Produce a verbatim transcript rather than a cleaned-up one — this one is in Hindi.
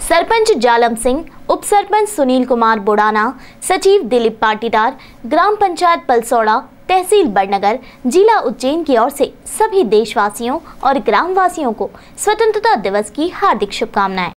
सरपंच जालम सिंह, उप सरपंच सुनील कुमार बुड़ाना, सचिव दिलीप पाटीदार, ग्राम पंचायत पलसौड़ा, तहसील बड़नगर, जिला उज्जैन की ओर से सभी देशवासियों और ग्रामवासियों को स्वतंत्रता दिवस की हार्दिक शुभकामनाएं।